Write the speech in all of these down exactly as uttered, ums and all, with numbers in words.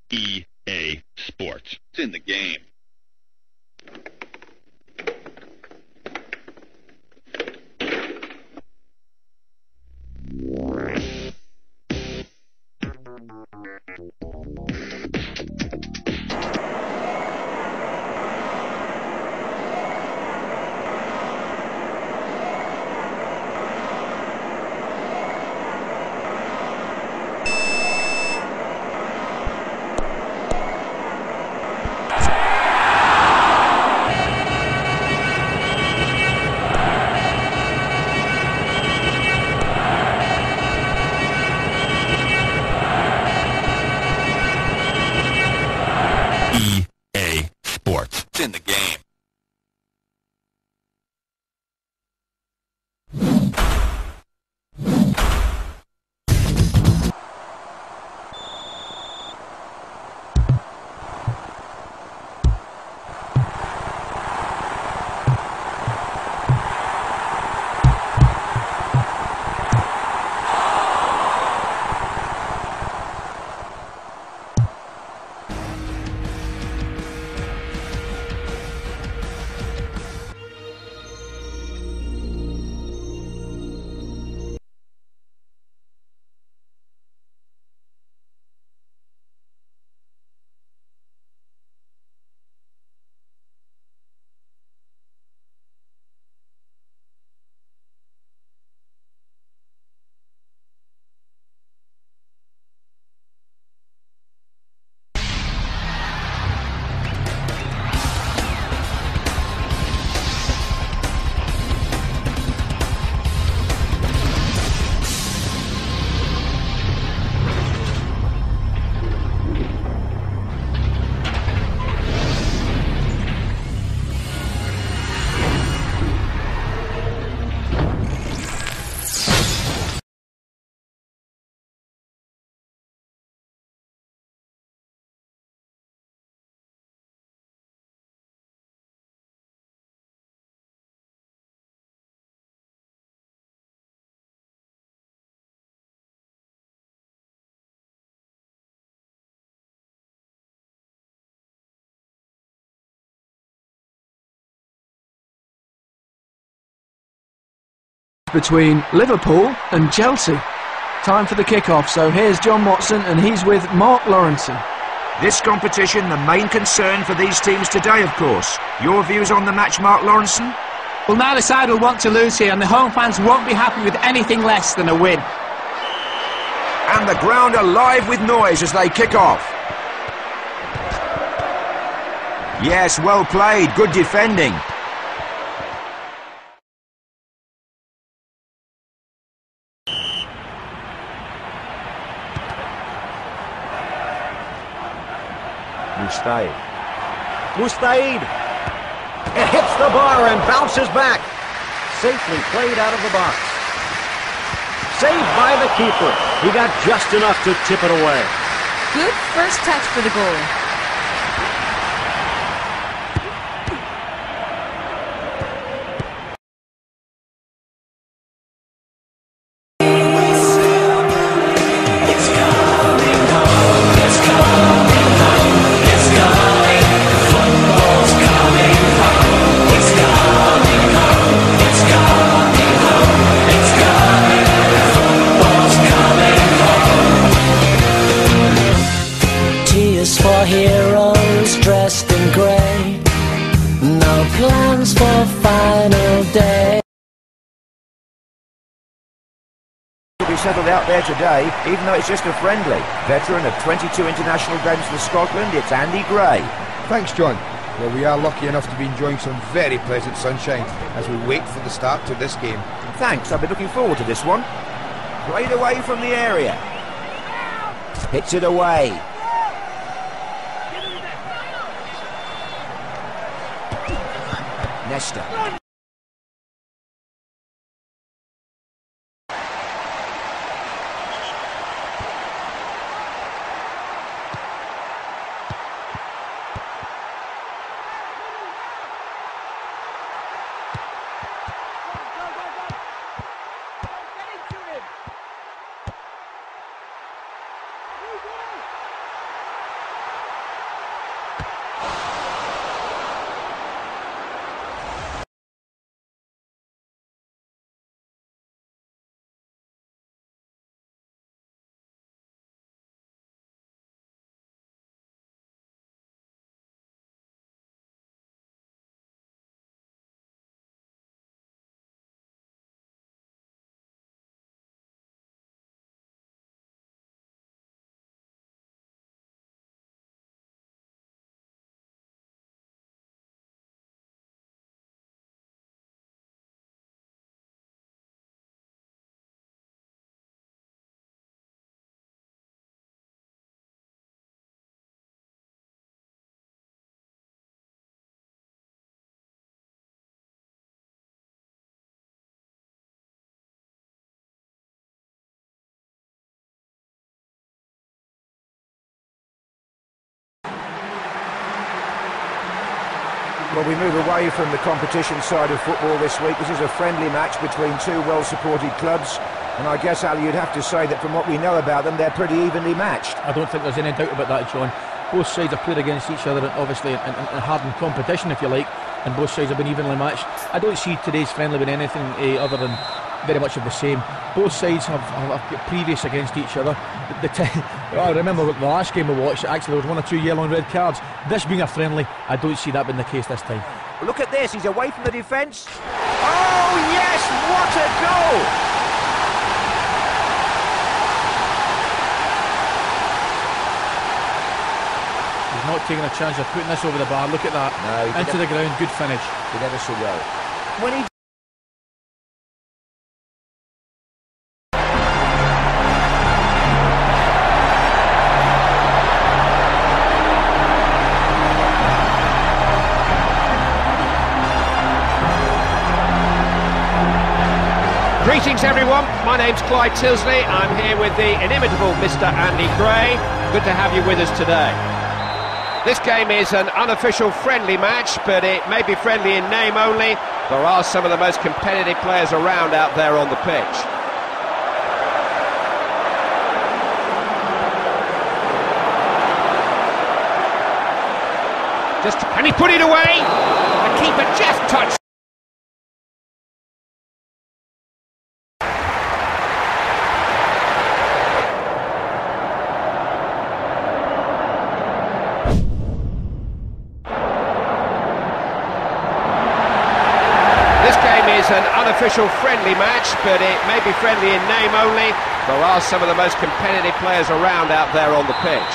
E A Sports. It's in the game. E A Sports. It's in the game. Between Liverpool and Chelsea. Time for the kick-off, so here's John Watson and he's with Mark Lawrenson. This competition, the main concern for these teams today, of course. Your views on the match, Mark Lawrenson? Well, neither side will want to lose here, and the home fans won't be happy with anything less than a win. And the ground alive with noise as they kick off. Yes, well played, good defending. Mustaid. Mustaid! It hits the bar and bounces back. Safely played out of the box. Saved by the keeper. He got just enough to tip it away. Good first touch for the goal. For heroes dressed in grey, no plans for final day. Will be settled out there today, even though it's just a friendly. Veteran of twenty-two international games for Scotland, it's Andy Gray. Thanks, John. Well, we are lucky enough to be enjoying some very pleasant sunshine as we wait for the start to this game. Thanks, I've been looking forward to this one. Played away from the area. Hits it away. Nesta. Well, we move away from the competition side of football this week. This is a friendly match between two well-supported clubs. And I guess, Ali, you'd have to say that from what we know about them, they're pretty evenly matched. I don't think there's any doubt about that, John. Both sides have played against each other, and obviously in, in, in hardened competition, if you like, and both sides have been evenly matched. I don't see today's friendly with anything uh, other than very much of the same. Both sides have, have, have previous against each other. The, the I remember the last game we watched, actually there was one or two yellow and red cards. This being a friendly, I don't see that being the case this time. Look at this, he's away from the defence. Oh yes, what a goal! Not taking a chance of putting this over the bar. Look at that. No, into the ground, good finish. Did ever so well. When he Greetings everyone, my name's Clyde Tilsley. I'm here with the inimitable Mister Andy Gray. Good to have you with us today. This game is an unofficial friendly match, but it may be friendly in name only. There are some of the most competitive players around out there on the pitch. Just, and he put it away. The keeper just touched. An unofficial friendly match, but it may be friendly in name only. There are some of the most competitive players around out there on the pitch.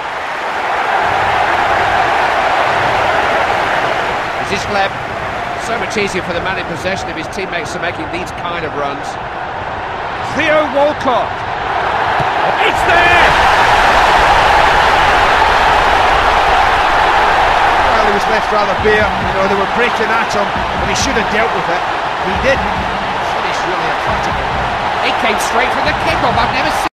This is Gleb. So much easier for the man in possession if his teammates are making these kind of runs. Theo Walcott. It's there! Well, he was left rather bare. You know, they were breaking at him, but he should have dealt with it. He did. Finished really emphatically. It came straight from the kickoff. I've never seen.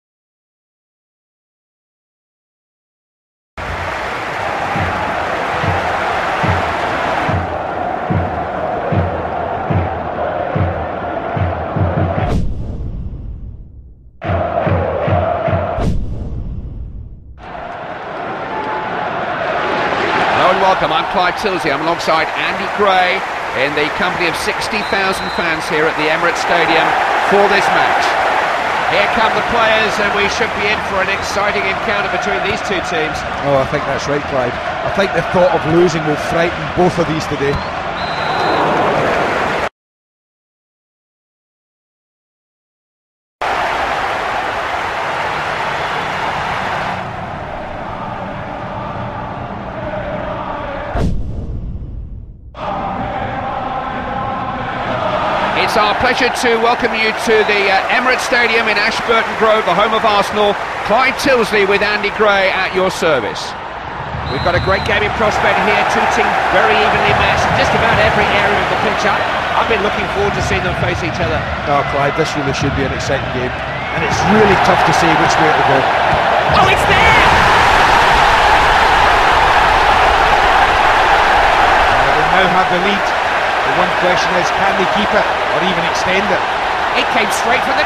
Hello and welcome. I'm Clyde Tilsley. I'm alongside Andy Gray, in the company of sixty thousand fans here at the Emirates Stadium for this match. Here come the players, and we should be in for an exciting encounter between these two teams. Oh, I think that's right, Clyde. I think the thought of losing will frighten both of these today. It's our pleasure to welcome you to the uh, Emirates Stadium in Ashburton Grove, the home of Arsenal. Clyde Tilsley with Andy Gray at your service. We've got a great game in prospect here, two teams very evenly matched, just about every area of the pitch. I've been looking forward to seeing them face each other. Oh, Clyde, this really should be an exciting game, and it's really tough to say which way it'll go. Oh, it's there! Uh, they now have the lead. The one question is, can they keep it, or even extend it? It came straight from the...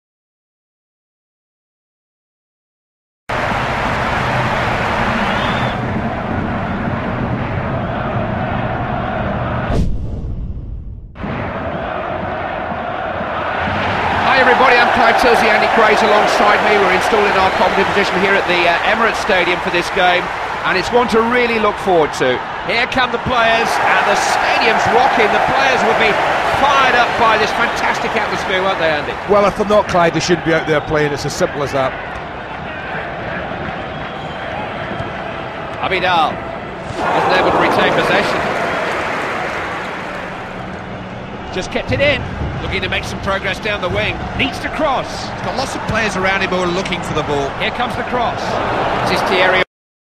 Hi everybody, I'm Clyde Tilsley, Andy Gray's alongside me. We're installing our comedy position here at the uh, Emirates Stadium for this game, and it's one to really look forward to. Here come the players, and the stadium's rocking. The players will be fired up by this fantastic atmosphere, won't they, Andy? Well, if they're not, Clyde, they should be out there playing. It's as simple as that. Abidal wasn't able to retain possession. Just kept it in. Looking to make some progress down the wing. Needs to cross. He's got lots of players around him who are looking for the ball. Here comes the cross. This is Thierry.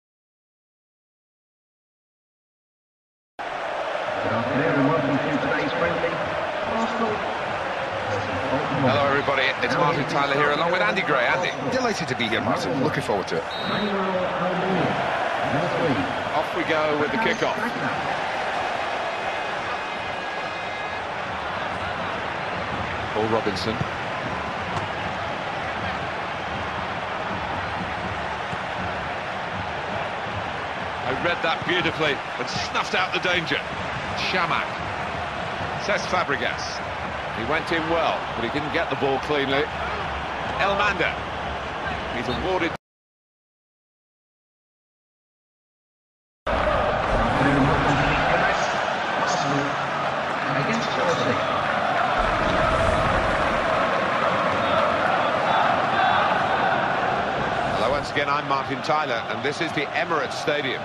Hello everybody, it's Martin Tyler here along with Andy Gray. Andy, delighted to be here, Martin. Looking forward to it. Off we go with the kickoff. Paul Robinson. I read that beautifully and snuffed out the danger. Shamak. Cesc Fabregas. He went in well, but he didn't get the ball cleanly. Elmander. He's awarded. Hello once again, I'm Martin Tyler, and this is the Emirates Stadium.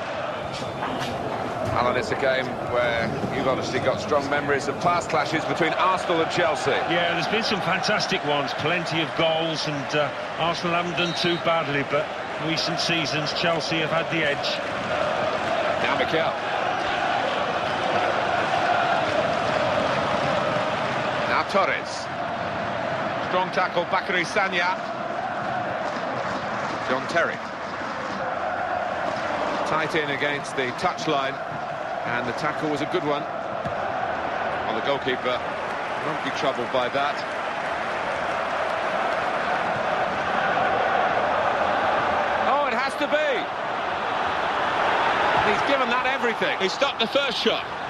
Alan, it's a game where you've obviously got strong memories of past clashes between Arsenal and Chelsea. Yeah, there's been some fantastic ones, plenty of goals, and uh, Arsenal haven't done too badly, but recent seasons Chelsea have had the edge. Now Mikel. Now Torres. Strong tackle, Bakary Sagna. John Terry. Tight in against the touchline, and the tackle was a good one. Well, the goalkeeper won't be troubled by that. Oh, it has to be. He's given that everything. He stopped the first shot.